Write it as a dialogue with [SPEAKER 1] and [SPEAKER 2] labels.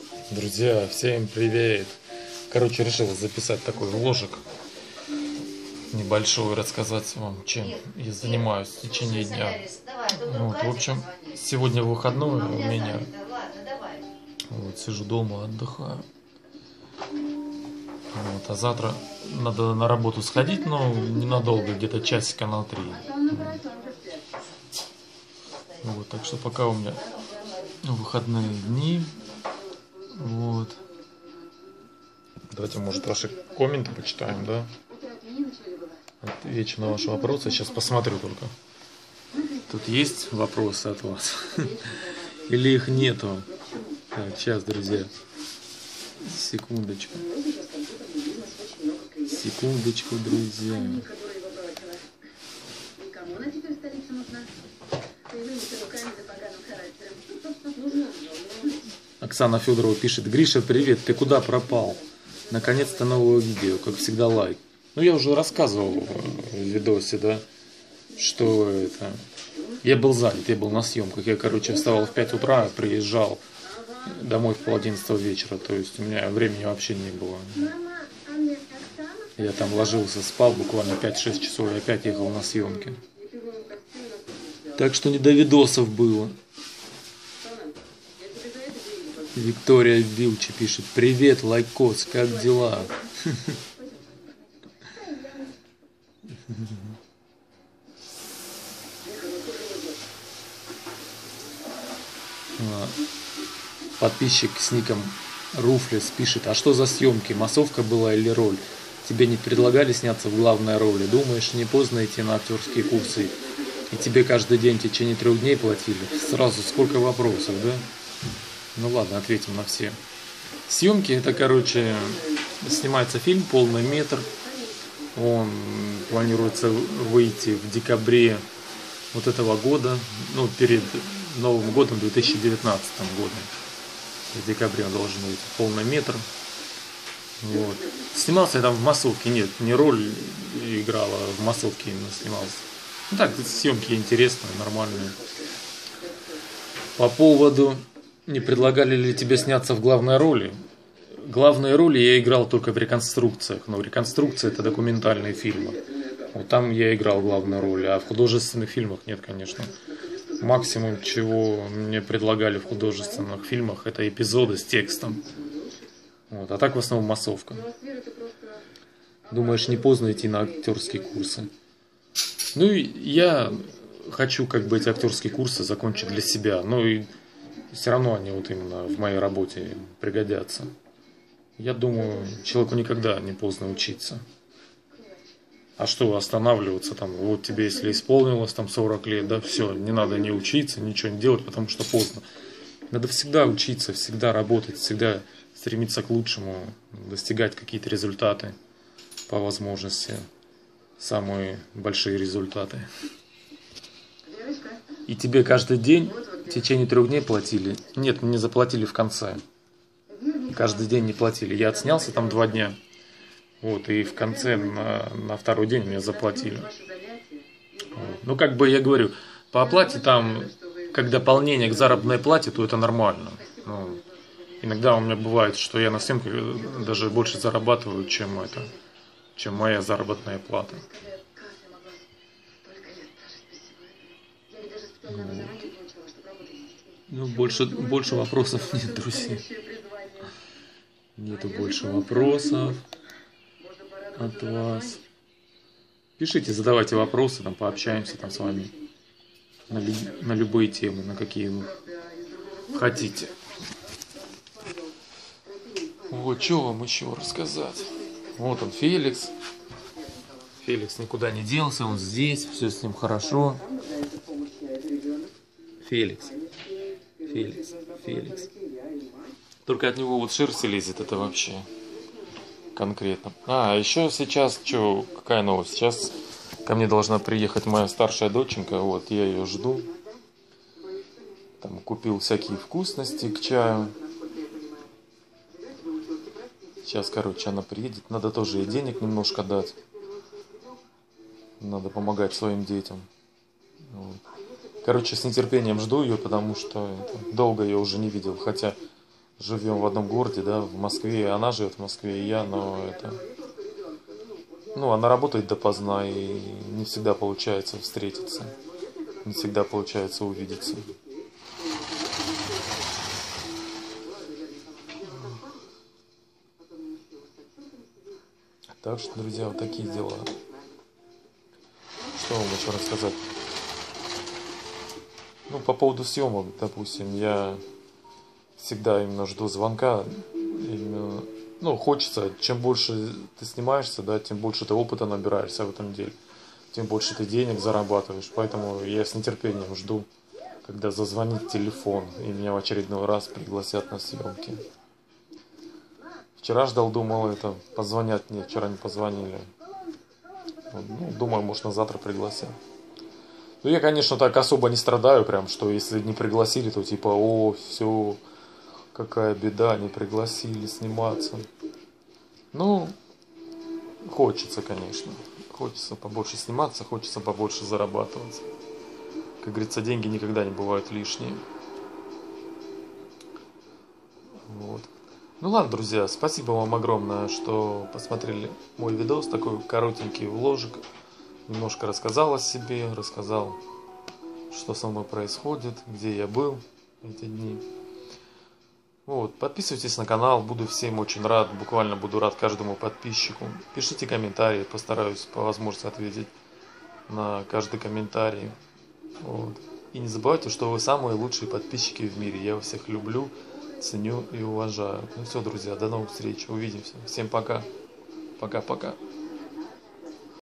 [SPEAKER 1] Друзья, всем привет! Короче, решил записать такой вложик небольшой, рассказать вам, чем я занимаюсь в течение дня. Вот, в общем, сегодня выходной у меня. Вот, сижу дома, отдыхаю. Вот, а завтра надо на работу сходить, но ненадолго, где-то часика на 3. Вот, так что пока у меня выходные дни. Вот. Давайте, может, ваши комменты почитаем, да? Отвечу на ваши вопросы. Сейчас посмотрю только. Тут есть вопросы от вас? Или их нету? Так, сейчас, друзья. Секундочку. Секундочку, друзья. Оксана Федорова пишет: Гриша, привет, ты куда пропал? Наконец-то новое видео, как всегда лайк. Ну, я уже рассказывал в видосе, да, что это... Я был занят, я был на съемках. Я, короче, вставал в 5 утра, приезжал домой в 10:30 вечера. То есть у меня времени вообще не было. Я там ложился, спал буквально 5-6 часов и опять ехал на съемки. Так что не до видосов было. Виктория Вилчи пишет: привет, лайкос, как дела? Подписчик с ником Руфлес пишет: а что за съемки? Массовка была или роль? Тебе не предлагали сняться в главной роли? Думаешь, не поздно идти на актерские курсы? И тебе каждый день в течение 3 дней платили? Сразу сколько вопросов, да? Ну ладно, ответим на все. Съемки — это, короче, снимается фильм «Полный метр». Он планируется выйти в декабре вот этого года, ну, перед Новым годом, 2019 годом. В декабре он должен выйти «Полный метр». Вот. Снимался я там в массовке, нет, не роль играла, в массовке именно снимался. Ну так, съемки интересные, нормальные. По поводу... Не предлагали ли тебе сняться в главной роли? Главные роли я играл только в реконструкциях. Но реконструкция — это документальные фильмы. Вот там я играл главную роль, а в художественных фильмах нет, конечно. Максимум, чего мне предлагали в художественных фильмах, это эпизоды с текстом. Вот. А так в основном массовка. Думаешь, не поздно идти на актерские курсы? Ну и я хочу как бы эти актерские курсы закончить для себя. Ну и все равно они вот именно в моей работе пригодятся. Я думаю, человеку никогда не поздно учиться. А что останавливаться там? Вот тебе, если исполнилось там 40 лет, да, все, не надо не учиться, ничего не делать, потому что поздно. Надо всегда учиться, всегда работать, всегда стремиться к лучшему, достигать какие-то результаты по возможности, самые большие результаты. И тебе каждый день в течение 3 дней платили? Нет, мне заплатили в конце. Каждый день не платили. Я отснялся там 2 дня. Вот, и в конце на 2-й день мне заплатили. Вот. Ну, как бы я говорю, по оплате там, как дополнение к заработной плате, то это нормально. Ну, иногда у меня бывает, что я на съемках даже больше зарабатываю, чем моя заработная плата. Вот. Ну, больше вопросов нет, друзья. Нету больше вопросов от вас. Пишите, задавайте вопросы, там пообщаемся там с вами на любые темы, на какие вы хотите. Вот, что вам еще рассказать? Вот он, Феликс. Феликс никуда не делся, он здесь, все с ним хорошо. Феликс. Только от него вот шерсть лезет, это вообще конкретно. А еще сейчас, какая новость? Сейчас ко мне должна приехать моя старшая доченька, вот, я ее жду. Там купил всякие вкусности к чаю. Сейчас, короче, она приедет. Надо тоже ей денег немножко дать. Надо помогать своим детям. Вот. Короче, с нетерпением жду ее, потому что долго ее уже не видел. Хотя живем в одном городе, да, в Москве. Она живет в Москве, и я, но ну, она работает допоздна, и не всегда получается встретиться, не всегда получается увидеться. Так что, друзья, вот такие дела. Что вам еще рассказать? Ну, по поводу съемок, допустим, я всегда именно жду звонка. Именно, ну, хочется, чем больше ты снимаешься, да, тем больше ты опыта набираешься в этом деле, тем больше ты денег зарабатываешь. Поэтому я с нетерпением жду, когда зазвонит телефон и меня в очередной раз пригласят на съемки. Вчера ждал, думал, позвонят мне, вчера не позвонили. Ну, думаю, может, на завтра пригласят. Ну, я, конечно, так особо не страдаю, прям, что если не пригласили, то типа, о, все, какая беда, не пригласили сниматься. Ну, хочется, конечно. Хочется побольше сниматься, хочется побольше зарабатывать. Как говорится, деньги никогда не бывают лишние. Вот. Ну ладно, друзья, спасибо вам огромное, что посмотрели мой видос, такой коротенький вложик. Немножко рассказал о себе, рассказал, что со мной происходит, где я был эти дни. Вот, подписывайтесь на канал, буду всем очень рад, буквально буду рад каждому подписчику. Пишите комментарии, постараюсь по возможности ответить на каждый комментарий. Вот. И не забывайте, что вы самые лучшие подписчики в мире. Я вас всех люблю, ценю и уважаю. Ну все, друзья, до новых встреч, увидимся. Всем пока. Пока-пока.